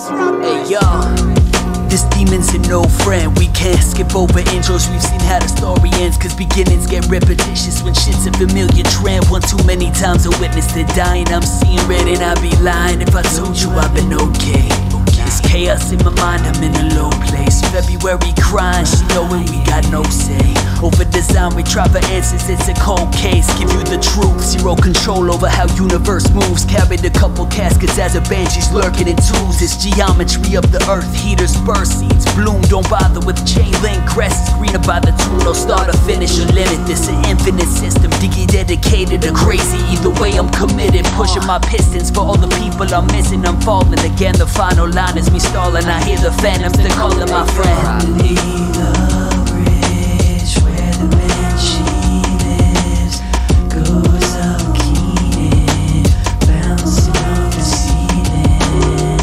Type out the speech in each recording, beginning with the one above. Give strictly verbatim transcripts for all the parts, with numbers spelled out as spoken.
Hey yo, this demon's a no friend. We can't skip over intros, we've seen how the story ends. Cause beginnings get repetitious when shit's a familiar trend. One too many times I witnessed the dying. I'm seeing red and I'd be lying if I told you I've been okay. There's chaos in my mind, I'm in a low place. February crying, she knowing we got no say. Over design, we try for answers, it's a cold case. Give you the truth, zero control over how universe moves. Carried a couple caskets as a banshees lurking in twos. It's geometry of the earth, heaters burst, seeds bloom. Don't bother with chain link, grass is greener by the tool. No start or finish or limit, this an infinite system. Diggy dedicated or crazy, either way I'm committed. Pushing my pistons for all the people I'm missing. I'm falling again, the final line is me stalling. I hear the phantoms, they're calling my friend. Underneath the bridge where the banshee lives, goes up keening, bouncing off the ceiling.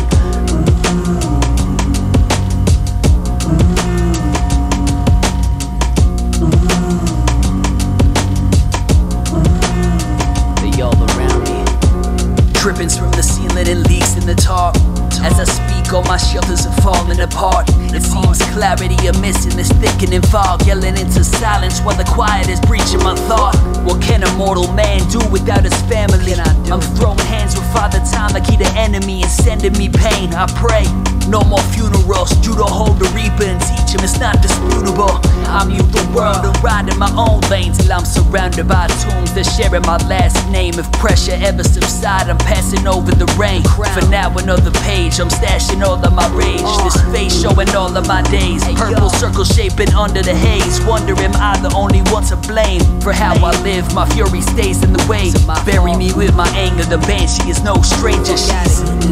They all around me, drippings from the ceiling and leaks in the top. As I speak, all my shelters are falling apart. It seems clarity are missing, this thickening fog, yelling into silence while the quiet is breaching my thought. What can a mortal man do without his family? I'm throwing hands with Father Time like he the enemy and sending me pain. I pray, no more funerals. Judah hold the reaper and teach him it's not disputable. I mute the world and ride in my own lane till I'm surrounded by tombs that sharing my last name. If pressure ever subside, I'm passing over the rain. For now, another page, I'm stashing all of my rage. This face showing all of my days. Purple circle shaping under the haze. Wonder am I the only one to blame for how I live? My fury stays in the way. Bury me with my anger, the banshee is no stranger. She's